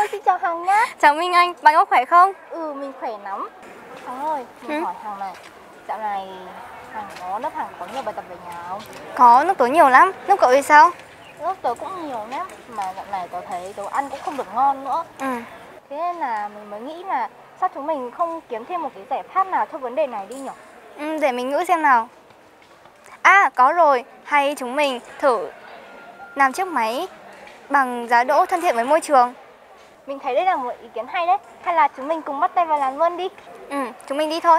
Xin chào Hằng nhá. Chào Minh Anh, bạn có khỏe không? Mình khỏe lắm. Hằng ơi, mình hỏi Hằng này, dạo này lớp Hằng có nhiều bài tập về nhà không? Có, nước tớ nhiều lắm. Nước cậu thì sao? Lớp tớ cũng nhiều lắm, mà dạo này tớ thấy tớ ăn cũng không được ngon nữa. Thế nên là mình mới nghĩ là sao chúng mình không kiếm thêm một cái giải pháp nào cho vấn đề này đi nhỉ? Để mình nghĩ xem nào. À, có rồi, hay chúng mình thử làm chiếc máy bằng giá đỗ thân thiện với môi trường. Mình thấy đây là một ý kiến hay đấy. Hay là chúng mình cùng bắt tay vào làm luôn đi. Chúng mình đi thôi.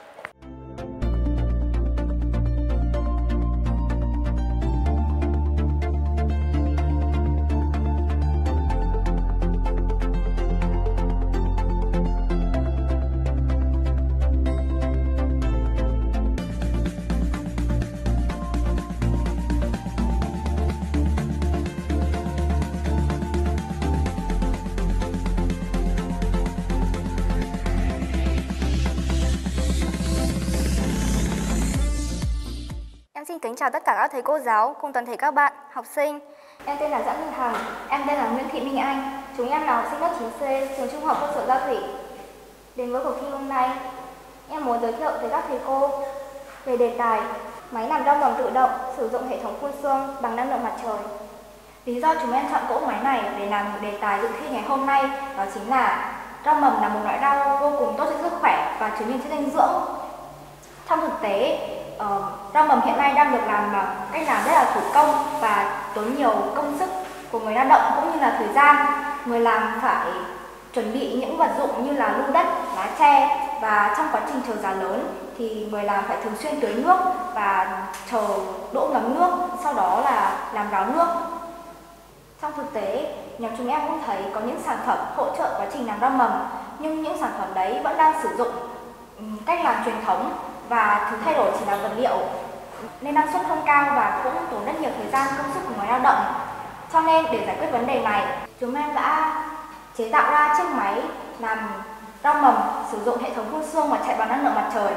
Em xin kính chào tất cả các thầy cô giáo cùng toàn thể các bạn, học sinh. Em tên là Doãn Thị Hằng, em tên là Nguyễn Thị Minh Anh. Chúng em là học sinh lớp 9C, trường Trung học cơ sở Gia Thủy. Đến với cuộc thi hôm nay, em muốn giới thiệu tới các thầy cô về đề tài máy làm rau mầm tự động sử dụng hệ thống phun sương bằng năng lượng mặt trời. Lý do chúng em chọn cỗ máy này để làm một đề tài dự thi ngày hôm nay đó chính là rau mầm là một loại rau vô cùng tốt cho sức khỏe và chứa nhiều chất dinh dưỡng. Trong thực tế, rau mầm hiện nay đang được làm bằng cách làm rất là thủ công và tốn nhiều công sức của người lao động cũng như là thời gian. Người làm phải chuẩn bị những vật dụng như là lu đất, lá tre, và trong quá trình chờ giá lớn thì người làm phải thường xuyên tưới nước và chờ đỗ ngấm nước, sau đó là làm ráo nước. Trong thực tế, nhóm chúng em cũng thấy có những sản phẩm hỗ trợ quá trình làm rau mầm, nhưng những sản phẩm đấy vẫn đang sử dụng cách làm truyền thống và thứ thay đổi chỉ là vật liệu, nên năng suất không cao và cũng tốn rất nhiều thời gian công sức của người lao động. Cho nên để giải quyết vấn đề này, chúng em đã chế tạo ra chiếc máy làm rau mầm sử dụng hệ thống phun sương và chạy bằng năng lượng mặt trời.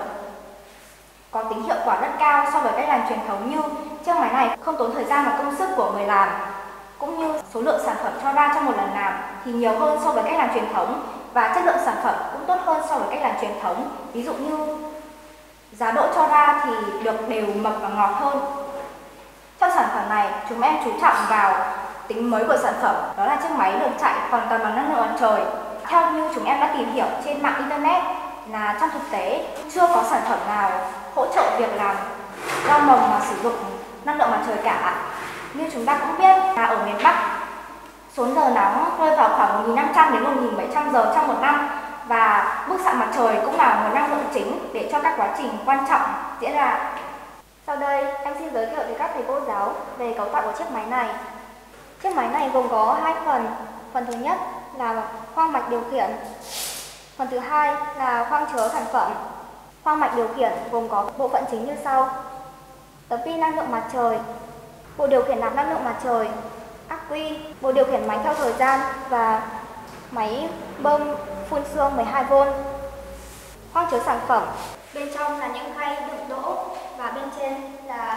Có tính hiệu quả rất cao so với cách làm truyền thống, như chiếc máy này không tốn thời gian và công sức của người làm, cũng như số lượng sản phẩm cho ra trong một lần làm thì nhiều hơn so với cách làm truyền thống, và chất lượng sản phẩm cũng tốt hơn so với cách làm truyền thống. Ví dụ như giá đỗ cho ra thì được đều mập và ngọt hơn. Trong sản phẩm này, chúng em chú trọng vào tính mới của sản phẩm, đó là chiếc máy được chạy hoàn toàn bằng năng lượng mặt trời. Theo như chúng em đã tìm hiểu trên mạng internet là trong thực tế chưa có sản phẩm nào hỗ trợ việc làm rau mầm mà sử dụng năng lượng mặt trời cả. Như chúng ta cũng biết là ở miền Bắc, số giờ nắng rơi vào khoảng 1.500 đến 1.700 giờ trong một năm, và bức xạ mặt trời cũng là nguồn năng lượng chính để cho các quá trình quan trọng diễn ra. Sau đây, em xin giới thiệu với các thầy cô giáo về cấu tạo của chiếc máy này. Chiếc máy này gồm có hai phần. Phần thứ nhất là khoang mạch điều khiển. Phần thứ hai là khoang chứa sản phẩm. Khoang mạch điều khiển gồm có bộ phận chính như sau: tấm pin năng lượng mặt trời, bộ điều khiển nạp năng lượng mặt trời, ắc quy, bộ điều khiển máy theo thời gian và máy bơm phun sương 12V. Khoang chứa sản phẩm, bên trong là những khay đựng đỗ và bên trên là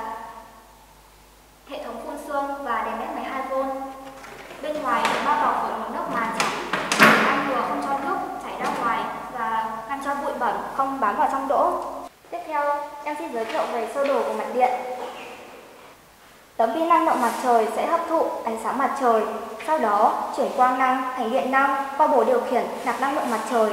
hệ thống phun sương và đèn led 12V. Bên ngoài được bao bọc bởi một lớp màng chắn để ngăn ngừa không cho nước chảy ra ngoài và ngăn cho bụi bẩn không bám vào trong đỗ. Tiếp theo, em xin giới thiệu về sơ đồ của mạch điện. Tấm pin năng lượng mặt trời sẽ hấp thụ ánh sáng mặt trời, sau đó chuyển quang năng thành điện năng qua bộ điều khiển nạp năng lượng mặt trời.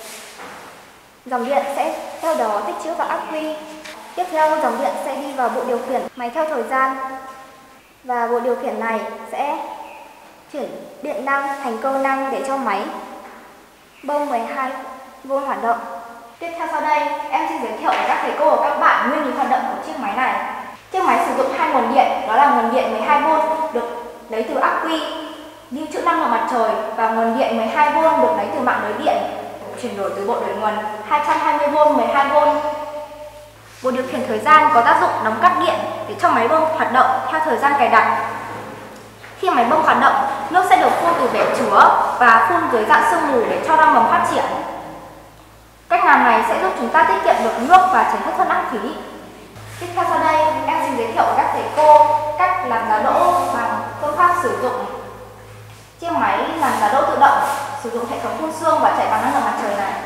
Dòng điện sẽ theo đó tích trữ vào ắc quy. Tiếp theo, dòng điện sẽ đi vào bộ điều khiển máy theo thời gian, và bộ điều khiển này sẽ chuyển điện năng thành cơ năng để cho máy bơm 12V hoạt động. Tiếp theo sau đây, em xin giới thiệu với các thầy cô và các bạn nguyên lý hoạt động của chiếc máy này. Chiếc máy sử dụng hai nguồn điện, đó là nguồn điện 12V được lấy từ ắc quy lưu trữ năng lượng mặt trời, và nguồn điện 12V được lấy từ mạng lưới điện chuyển đổi từ bộ đổi nguồn 220V 12V. Bộ điều khiển thời gian có tác dụng đóng cắt điện để cho máy bơm hoạt động theo thời gian cài đặt. Khi máy bơm hoạt động, nước sẽ được phun từ bể chứa và phun dưới dạng sương mù để cho rau mầm phát triển. Cách làm này sẽ giúp chúng ta tiết kiệm được nước và tránh thất thoát lãng phí. Tiếp theo sau đây, em xin giới thiệu với các thầy cô cách làm giá đỗ bằng phương pháp sử dụng chiếc máy làm giá đỗ tự động. sử dụng hệ thống phun sương và chạy bằng năng lượng mặt trời này.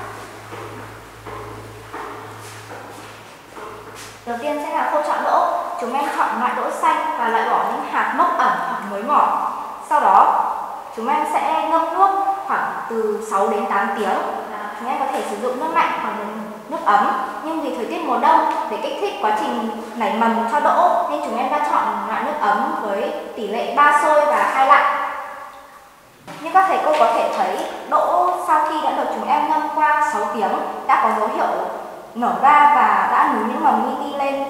Đầu tiên sẽ là khâu chọn đỗ. Chúng em chọn loại đỗ xanh và loại bỏ những hạt mốc ẩm hoặc mới mỏ. Sau đó chúng em sẽ ngâm nước khoảng từ 6 đến 8 tiếng. Chúng em có thể sử dụng nước lạnh hoặc nước ấm, nhưng vì thời tiết mùa đông để kích thích quá trình nảy mầm cho đỗ nên chúng em đã chọn loại nước ấm với tỷ lệ 3 sôi và 2 lạnh. Như các thầy cô có thể thấy, đỗ sau khi đã được chúng em ngâm qua 6 tiếng đã có dấu hiệu nở ra và đã nứt những mầm li ti lên.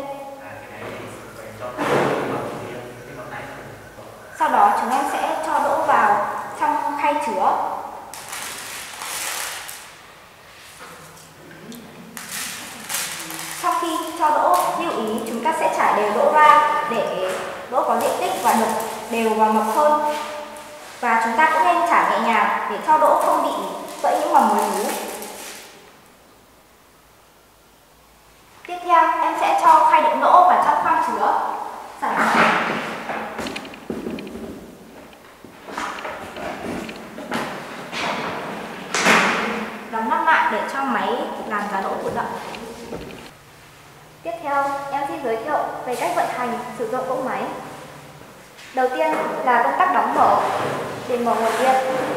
Sau đó chúng em sẽ cho đỗ vào trong khay chứa. Sau khi cho đỗ, lưu ý chúng ta sẽ trải đều đỗ ra để đỗ có diện tích và được đều và mập hơn. Và chúng ta cũng nên trải nhẹ nhàng để cho đỗ không bị gãy những mầm mới nú. Tiếp theo, em sẽ cho khay đựng đỗ vào trong khoang chứa. Đóng nắp lại để cho máy làm giá đỗ tự động. Tiếp theo, em xin giới thiệu về cách vận hành sử dụng cỗ máy. Đầu tiên là công tắc đóng mở để mở nguồn điện.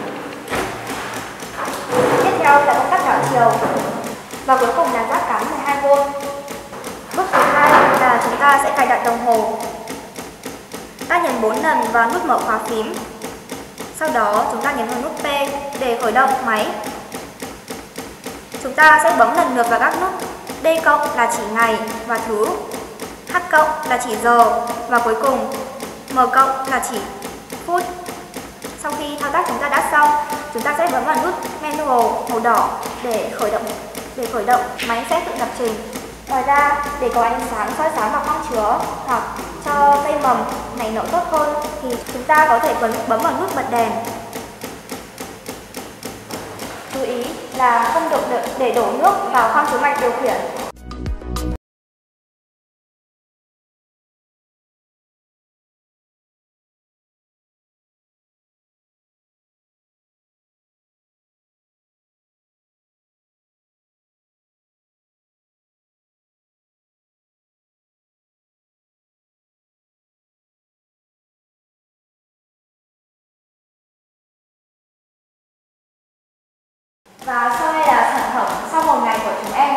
Tiếp theo là công tắc đảo chiều. Và cuối cùng là jack cắm 12V. Bước thứ hai là chúng ta sẽ cài đặt đồng hồ. Ta nhấn 4 lần vào nút mở khóa phím. Sau đó chúng ta nhấn vào nút P để khởi động máy. Chúng ta sẽ bấm lần lượt vào các nút. D cộng là chỉ ngày và thứ, H cộng là chỉ giờ và cuối cùng M cộng là chỉ phút. Sau khi thao tác chúng ta đã xong, chúng ta sẽ bấm vào nút manual màu đỏ để khởi động máy sẽ tự lập trình. Ngoài ra, để có ánh sáng soi sáng vào khoang chứa hoặc cho cây mầm nảy nở tốt hơn thì chúng ta có thể bấm vào nút bật đèn. Chú ý là không được để đổ nước vào khoang chứa mạch điều khiển. Và sau đây là sản phẩm sau một ngày của chúng em.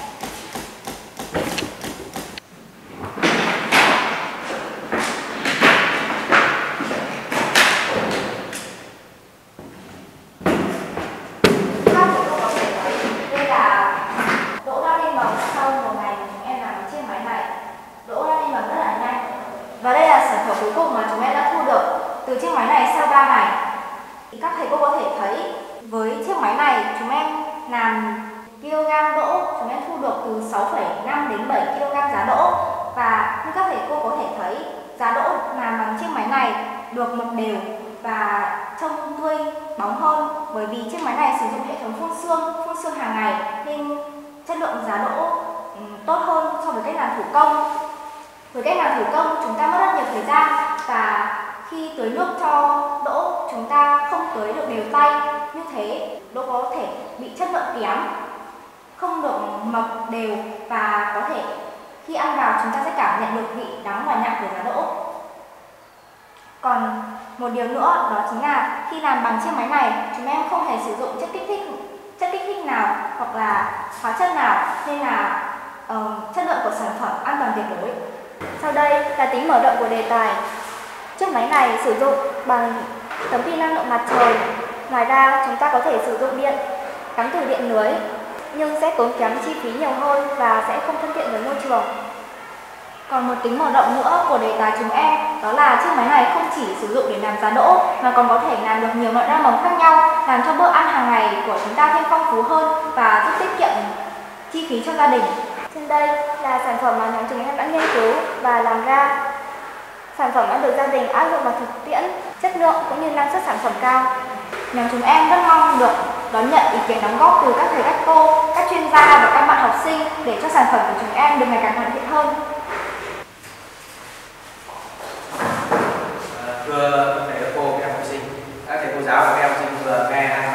Các thầy cô có thể thấy đây là đỗ đã lên mầm sau một ngày của chúng em làm trên máy này. Đỗ đã lên mầm rất là nhanh. Và đây là sản phẩm cuối cùng mà chúng em đã thu được từ chiếc máy này sau 3 ngày. Các thầy cô có thể thấy với chiếc máy này chúng em làm kg đỗ, chúng em thu được từ 6,5 đến 7 kg giá đỗ. Và như các thầy cô có thể thấy, giá đỗ làm bằng chiếc máy này được mập đều và trông tươi bóng hơn, bởi vì chiếc máy này sử dụng hệ thống phun sương hàng ngày nên chất lượng giá đỗ tốt hơn so với cách làm thủ công. Với cách làm thủ công chúng ta mất rất nhiều thời gian và khi tưới nước cho đỗ chúng ta không tưới được đều tay, như thế đỗ có thể bị chất lượng kém, không được mập đều và có thể khi ăn vào chúng ta sẽ cảm nhận được vị đắng và nhạt của giá đỗ. Còn một điều nữa đó chính là khi làm bằng chiếc máy này chúng em không hề sử dụng chất kích thích nào hoặc là hóa chất nào nên là chất lượng của sản phẩm an toàn tuyệt đối. Sau đây là tính mở rộng của đề tài. Chiếc máy này sử dụng bằng tấm pin năng lượng mặt trời. Ngoài ra chúng ta có thể sử dụng điện cắm từ điện lưới nhưng sẽ tốn kém chi phí nhiều hơn và sẽ không thân thiện với môi trường. Còn một tính mở rộng nữa của đề tài chúng em đó là chiếc máy này không chỉ sử dụng để làm giá đỗ mà còn có thể làm được nhiều loại rau mầm khác nhau, làm cho bữa ăn hàng ngày của chúng ta thêm phong phú hơn và giúp tiết kiệm chi phí cho gia đình. Trên đây là sản phẩm mà nhóm chúng em đã nghiên cứu và làm ra. Sản phẩm đã được gia đình áp dụng vào thực tiễn, chất lượng cũng như năng suất sản phẩm cao. Nhóm chúng em rất mong được đón nhận ý kiến đóng góp từ các thầy các cô, các chuyên gia và các bạn học sinh để cho sản phẩm của chúng em được ngày càng hoàn thiện hơn. Thưa các thầy các cô, các em học sinh, các thầy cô giáo và các em học sinh vừa nghe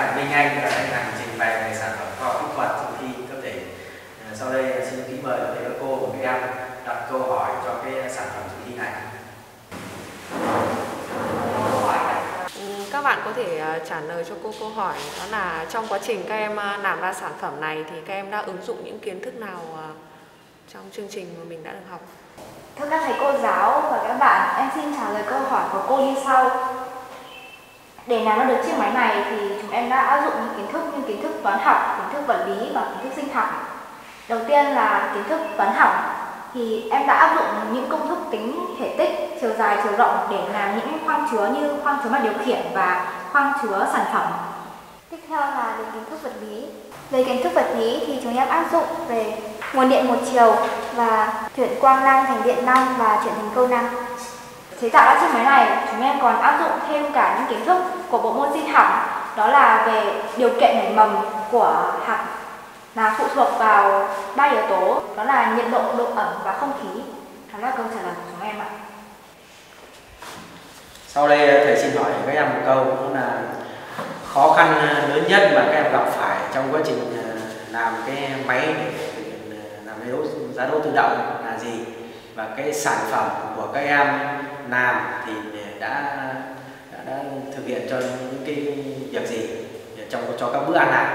bạn có thể trả lời cho cô câu hỏi, đó là trong quá trình các em làm ra sản phẩm này thì các em đã ứng dụng những kiến thức nào trong chương trình mà mình đã được học? Thưa các thầy cô giáo và các bạn, em xin trả lời câu hỏi của cô như sau. Để làm ra được chiếc máy này thì chúng em đã áp dụng những kiến thức như kiến thức toán học, kiến thức vật lý và kiến thức sinh học. Đầu tiên là kiến thức toán học thì em đã áp dụng những công thức tính thể tích, chiều dài, chiều rộng để làm những khoang chứa như khoang chứa mặt điều khiển và khoang chứa sản phẩm. Tiếp theo là về kiến thức vật lý. Về kiến thức vật lý thì chúng em áp dụng về nguồn điện một chiều và chuyển quang năng thành điện năng và chuyển thành cơ năng. Chế tạo ra chiếc máy này, chúng em còn áp dụng thêm cả những kiến thức của bộ môn sinh học, đó là về điều kiện nảy mầm của hạt là phụ thuộc vào 3 yếu tố, đó là nhiệt độ, độ ẩm và không khí. Đó là câu trả lời của chúng em ạ. Sau đây thầy xin hỏi các em một câu, đó là khó khăn lớn nhất mà các em gặp phải trong quá trình làm cái máy để làm giá đỗ tự động là gì, và cái sản phẩm của các em làm thì đã thực hiện cho những cái việc gì cho các bữa ăn nào?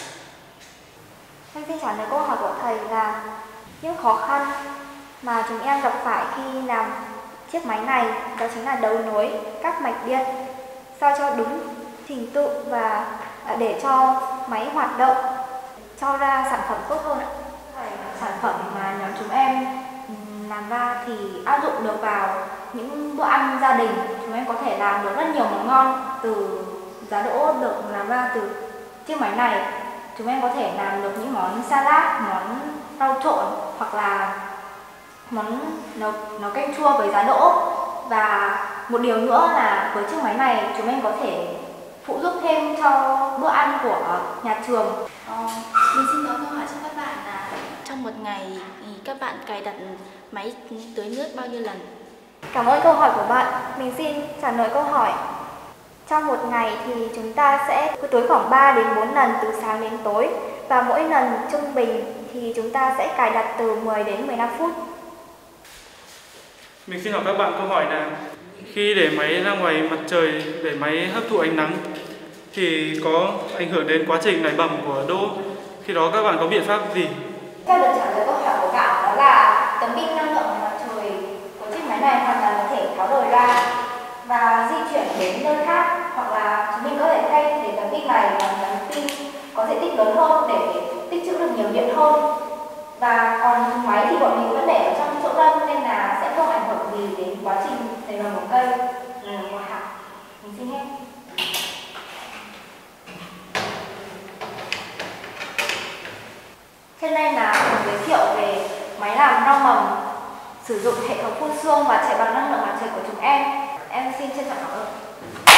Em xin trả lời câu hỏi của thầy là những khó khăn mà chúng em gặp phải khi làm chiếc máy này đó chính là đấu nối các mạch điện sao cho đúng trình tự và để cho máy hoạt động cho ra sản phẩm tốt hơn ạ. Sản phẩm mà nhóm chúng em làm ra thì áp dụng được vào những bữa ăn gia đình. Chúng em có thể làm được rất nhiều món ngon từ giá đỗ được làm ra từ chiếc máy này. Chúng em có thể làm được những món salad, món rau trộn hoặc là món nấu canh chua với giá đỗ. Và một điều nữa là với chiếc máy này chúng em có thể phụ giúp thêm cho bữa ăn của nhà trường. Mình xin có câu hỏi cho các bạn là trong một ngày thì các bạn cài đặt máy tưới nước bao nhiêu lần? Cảm ơn câu hỏi của bạn. Mình xin trả lời câu hỏi. Trong một ngày thì chúng ta sẽ tưới khoảng 3 đến 4 lần từ sáng đến tối. Và mỗi lần trung bình thì chúng ta sẽ cài đặt từ 10 đến 15 phút. Mình xin hỏi các bạn câu hỏi là khi để máy ra ngoài mặt trời để máy hấp thụ ánh nắng thì có ảnh hưởng đến quá trình nảy mầm của đỗ. Khi đó các bạn có biện pháp gì? Theo được trả lời câu hỏi của bạn đó là tấm pin năng lượng mặt trời của chiếc máy này hoàn toàn có thể tháo rời ra và di chuyển đến nơi khác, hoặc là chúng mình có thể thay để tấm pin này bằng tấm pin có diện tích lớn hơn để tích trữ được nhiều điện hơn. Và còn máy thì bọn mình vẫn để ở trong chỗ đông nên là sẽ không ảnh hưởng gì đến quá trình nảy mầm của cây của hạt. Mình xin hết. Trên đây là phần giới thiệu về máy làm rau mầm sử dụng hệ thống phun sương và chạy bằng năng lượng mặt trời của chúng em. Em xin trân trọng cảm ơn.